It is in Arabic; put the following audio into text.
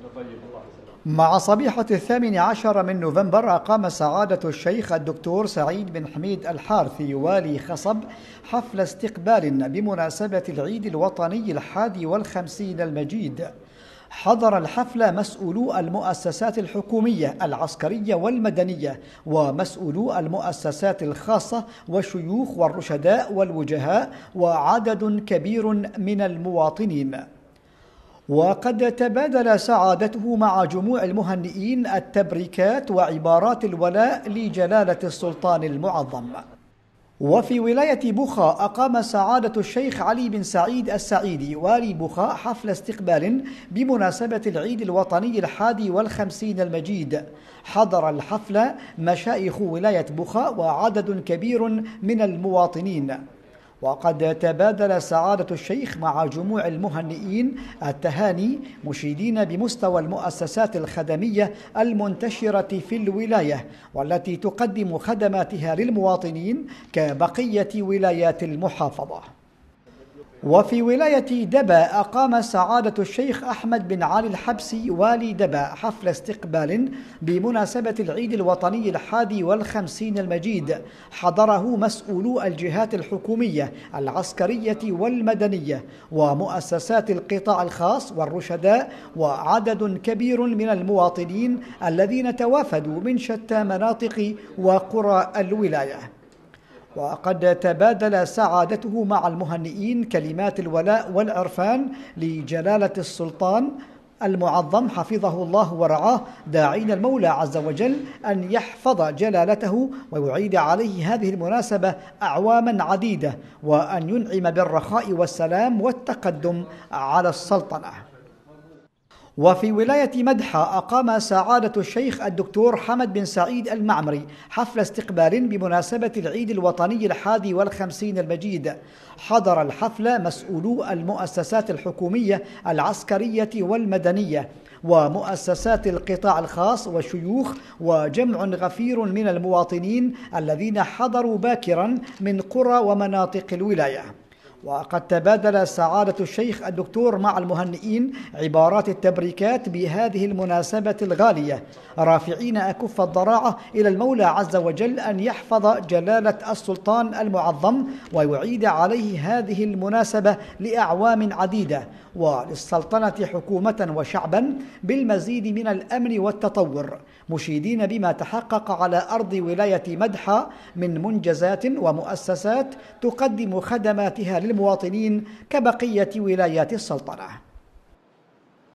مع صبيحة 18 من نوفمبر أقام سعادة الشيخ الدكتور سعيد بن حميد الحارثي والي خصب حفل استقبال بمناسبة العيد الوطني 51 المجيد. حضر الحفل مسؤولو المؤسسات الحكومية العسكرية والمدنية ومسؤولو المؤسسات الخاصة والشيوخ والرشداء والوجهاء وعدد كبير من المواطنين. وقد تبادل سعادته مع جموع المهنئين التبريكات وعبارات الولاء لجلالة السلطان المعظم. وفي ولاية بوخا أقام سعادة الشيخ علي بن سعيد السعيدي والي بوخا حفل استقبال بمناسبة العيد الوطني 51 المجيد. حضر الحفل مشايخ ولاية بوخا وعدد كبير من المواطنين. وقد تبادل سعادة الشيخ مع جموع المهنئين التهاني مشيدين بمستوى المؤسسات الخدمية المنتشرة في الولاية والتي تقدم خدماتها للمواطنين كبقية ولايات المحافظة. وفي ولاية دبا أقام سعادة الشيخ أحمد بن علي الحبسي والي دبا حفل استقبال بمناسبة العيد الوطني 51 المجيد. حضره مسؤولو الجهات الحكومية العسكرية والمدنية ومؤسسات القطاع الخاص والرشداء وعدد كبير من المواطنين الذين توافدوا من شتى مناطق وقرى الولاية. وقد تبادل سعادته مع المهنئين كلمات الولاء والعرفان لجلالة السلطان المعظم حفظه الله ورعاه، داعين المولى عز وجل أن يحفظ جلالته ويعيد عليه هذه المناسبة أعواما عديدة وأن ينعم بالرخاء والسلام والتقدم على السلطنة. وفي ولاية مدحة أقام سعادة الشيخ الدكتور حمد بن سعيد المعمري حفل استقبال بمناسبة العيد الوطني 51 المجيد. حضر الحفل مسؤولو المؤسسات الحكومية العسكرية والمدنية ومؤسسات القطاع الخاص والشيوخ وجمع غفير من المواطنين الذين حضروا باكرا من قرى ومناطق الولاية. وقد تبادل سعادة الشيخ الدكتور مع المهنئين عبارات التبريكات بهذه المناسبة الغالية، رافعين أكف الضراعة إلى المولى عز وجل أن يحفظ جلالة السلطان المعظم ويعيد عليه هذه المناسبة لأعوام عديدة وللسلطنة حكومة وشعبا بالمزيد من الأمن والتطور، مشيدين بما تحقق على أرض ولاية مدحة من منجزات ومؤسسات تقدم خدماتها للمواطنين كبقية ولايات السلطنة.